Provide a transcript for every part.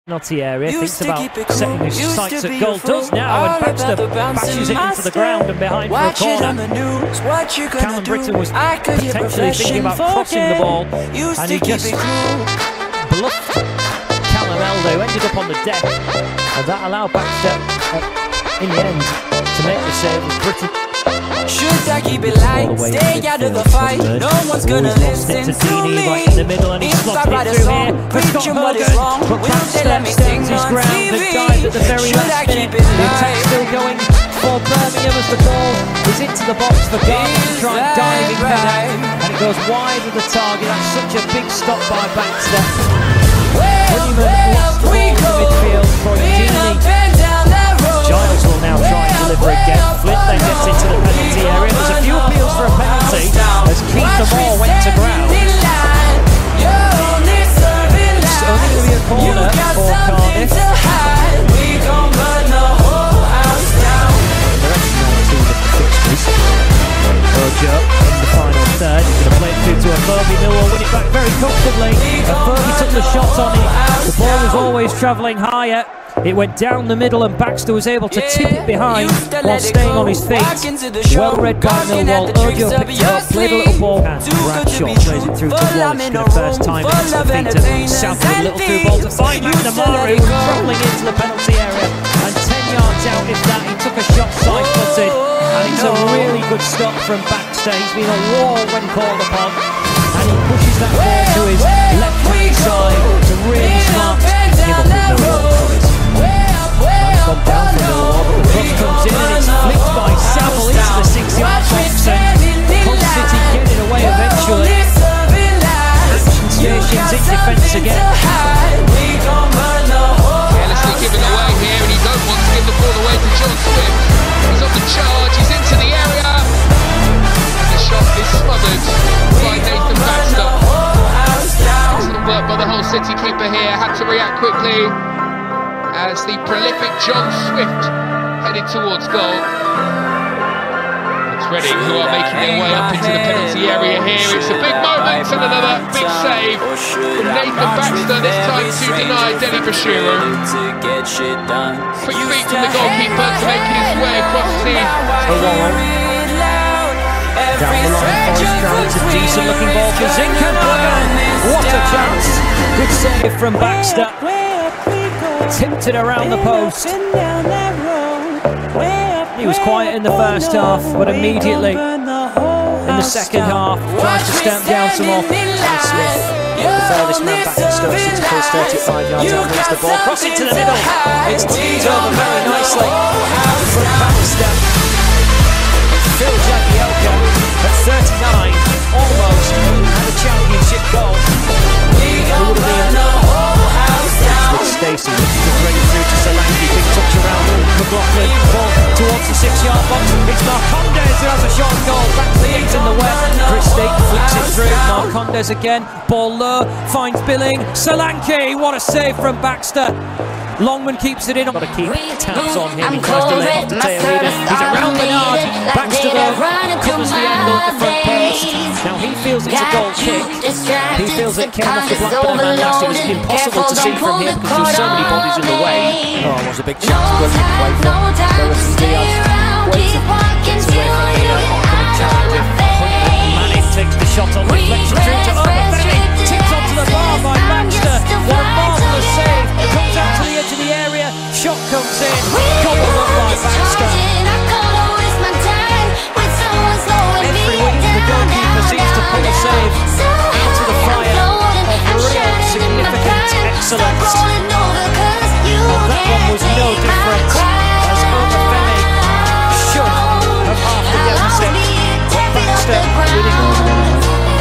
penalty area, thinks about setting his sights at goal, does now, and Baxter bashes it into the ground and behind for a corner. Callum Britton was potentially thinking about crossing the ball, and he just bluffed Callum Elder, who ended up on the deck, and that allowed Baxter, in the end, to make the save with Britton. Should I keep it light, stay out of the fight? No one's gonna listen to me. Right in the middle, and he's slotted it through here for Scott Hogan, but Baxter stands his ground and dives at the very last minute. The attack's still going for Birmingham as the ball is into the box for Garden to try and diving header, and it goes wide of the target. That's such a big stop by Baxter. Honeyman lost the ball in the midfield for Eugenie. Giles will now try and deliver again. Flint then gets into the penalty area. There's a few appeals for a penalty as Keith Moore went to ground. It's only going to be a corner for Cardiff. The rest now two different fixtures. Ojo in the final third. He's going to play it through to a Fergie. Millwall win it back very comfortably. Fergie took the shot on it. The ball was always travelling higher. It went down the middle and Baxter was able to tip it behind while staying on his feet. Well read by Millwall. Ojo picked it up, played a little ball, and Bradshaw plays it through to Wallace for the first time into the feet of Southwood. A little through ball to find McNamara, travelling into the penalty area, and 10 yards out if that. He took a shot side-footed, and it's a really good stop from Baxter. He's been a wall when called upon, and he pushes that ball to his left-hand side. It's a really smart give up with Millwall. Gone down for Millwall, but the cross comes in and it's flicked by Saville into the 6-yard box, and Hull City getting away eventually. Action stations in defence again. Carelessly given away here, and he don't want to give the ball away to John Swift. He's on the charge, he's into the area, and the shot is smothered by Nathan Baxter. Excellent work by the Hull City keeper here, had to react quickly as the prolific John Swift headed towards goal. It's Reading who are making their way up into the penalty area here. It's a big moment and another big save from Nathan Baxter, this time to deny Denny Bashiro. Quick feet from the goalkeeper to make his way across the wall. Down the line, Forest Crown, it's a decent looking ball for Zinkernagel. What a chance! Good save from Baxter. Tipped it around the post. He was quiet in the first half, but immediately in the second half tries to stamp down some more. And Smith, the furthest man back in Stoke City, pulls 35 yards out, wins the ball, cross into the middle. It's teed over very nicely from Baxter. Phil Jagielka at 39, almost had a championship goal. Stacey just ready through to Solanke, big touch around McLaughlin, ball towards the 6-yard box. It's Marcondes who has a shot goal, back to the 8 in the west. Chris State flicks it through, Marcondes again, ball low, finds Billing, Solanke, what a save from Baxter. Longman keeps it in. Got to keep tabs on him. He tries to lay off the tail leader. He's around Bernard. Baxter though covers the angle at the front post. Now he feels it's a goal kick. He feels it came off the Blackburn man last. It was impossible to see from here because there were so many bodies in the way. Oh, it was a big chance to go away from. There was some Diaz waiting to away from the oncoming target. Manning takes the shot on reflection through to Obafemi. Tipped onto the bar by Baxter. What a marvellous save. Comes out to the edge of the area. Shot comes in. Gobbled up by Baxter. Every week the goalkeeper seems to pull a save into the fire of real significant excellence. And that one was no different as Obafemi should have half the deficit. But Baxter winning all the way.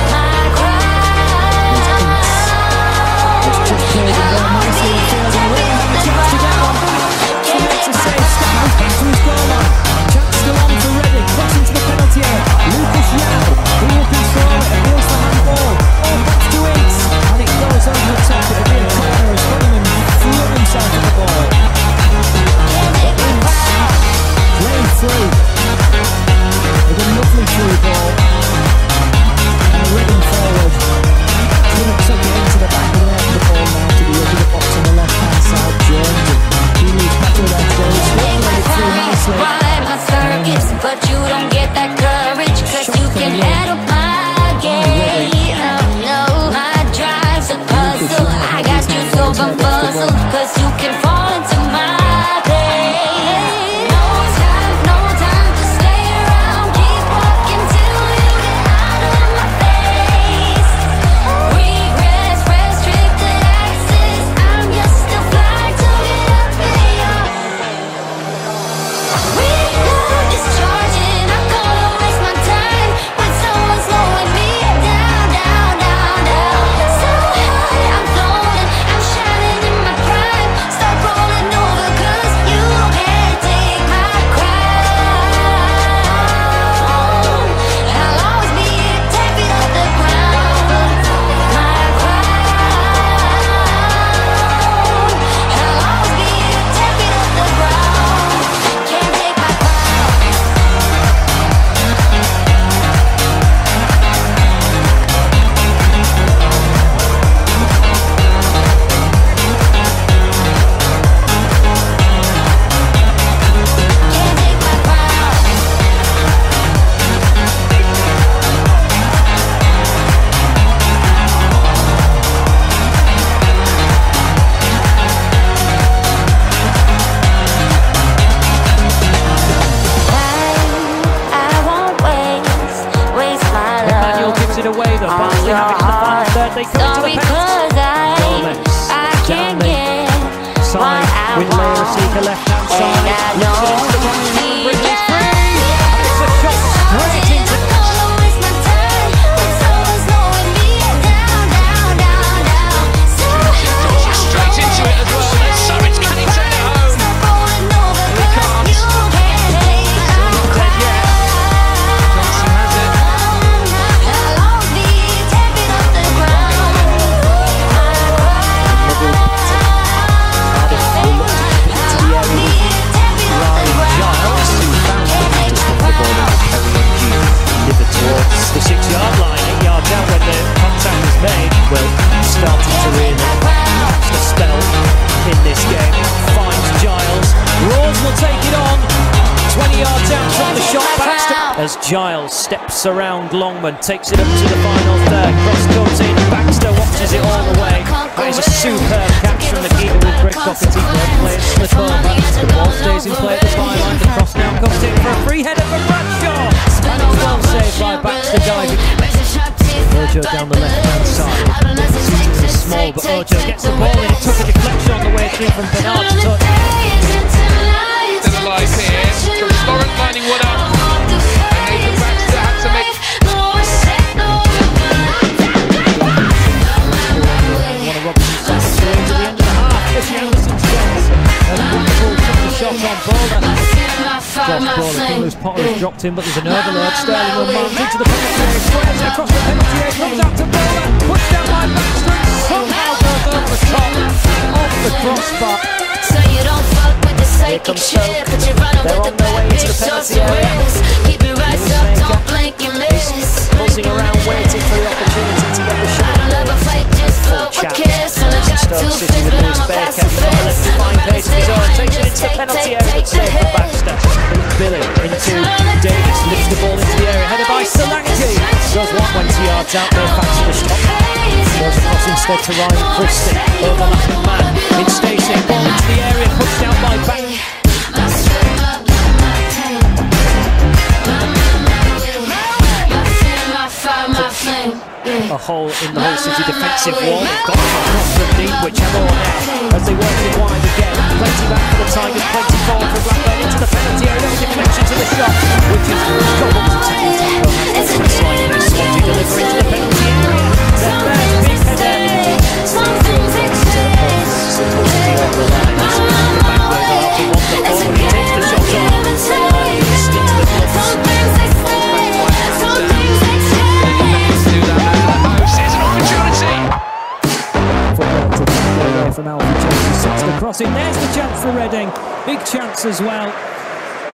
It's just played it very nicely and fails and will have a chance to get one back. He makes a save, Stanley back to his goal line. Chance still on for Reading, cross into the penalty area. Lucas Yao, he will control it, appeals for handball. Oh, back to Ince, and it goes over the top. It'll be a corner as Honeyman muscle, 'cause you can fall into my place. No time to stay around. Keep walking till you get out of my face. Regrets, restricted access. I'm just a flight to get up in your. We love is charging. I'm gonna waste my time when someone's slowing me down, down, down, down. So high, I'm floating. I'm shining in my prime. Start rolling over 'cause you can't take my crown. I'll always be here, tap it off the ground. My crown. I'll always be here, tap it off the ground. Can't take my crown. Can't take my crown. I won't waste my Emmanuel love. gives it away though. Barnsley have it in the final third. They come Sorry, into the penalty. 'cause Gomez I down can't the get what side I with Leia want. Seeker left hand side. And I Looks know into the box, me, Brindley's yeah. free. And it's a shot straight into I'm gonna waste my time when someone's slowing me down, down, down, down. So high, I'm Straight into it as well. There's Surridge. Can he turn it home? stop rolling over 'cause you can't take my crown. Johnson has it. I'll always be tapping off the ground. the 6-yard line, 8 yards out when the contact is made. Well, starting to really catch the spell in this game. Finds Giles. Rawls will take it on. 20 yards out from the shot. Baxter. As Giles steps around Longman, takes it up to the final third. Cross comes in. Baxter watches it all the way. That is a superb catch from the keeper with Greg Doherty. Players slip over. The ball stays in play at the byline. The cross now comes in for a free header from Bradshaw. And it's well saved by Baxter diving. Ojo down the left-hand side. It's small, but Ojo gets the ball in. It took a deflection on the way through from Bernard to touch. Still alive here. From Laurent lining one up. And Nathan Baxter had to make. One of Robinson's passes through into the end of the half. Fishy Anderson's goals. And Liverpool took the shot on Boulder. Dropped ball. Lewis Potter has dropped in, but there's an overload. Sterling will mount into the penalty area. Squares it across the penalty area. Comes out to Boulder. Pushed down by Baxter. And somehow goes over the top. Off the crossbar. So you don't fuck with the psychic shit, but you're running with the bad bitch, so serious. Keep your eyes up, don't blink and miss. Buzzing around, waiting for the opportunity to get the shot. I don't love a fight, just float with kiss. And I got two fists, but I'm a pacifist. Fine pace of his own, takes it into the penalty area, but saved for Baxter. Billy into Davis, lifts the ball into the area, headed by Solanke. Goes 120 yards out there, back to the stop. Goes across instead to Ryan Christie, overlapping man. It stays in, ball into the area, pushed out by Bank. A hole in the Hull City defensive wall. Got across from deep, which have all there as they work it wide again. Plenty back for the Tigers, plenty forward for Blackburn into the penalty area. Little deflection to the shot, which is gobbled to tackle. Sliding this one to deliver into the penalty area. Then there's big header. Hull City on the line. Blackburn are up to 1-4 when he takes the shot on. Into the gloves. From Alfie Jones, sets the cross in. There's the chance for Reading. Big chance as well.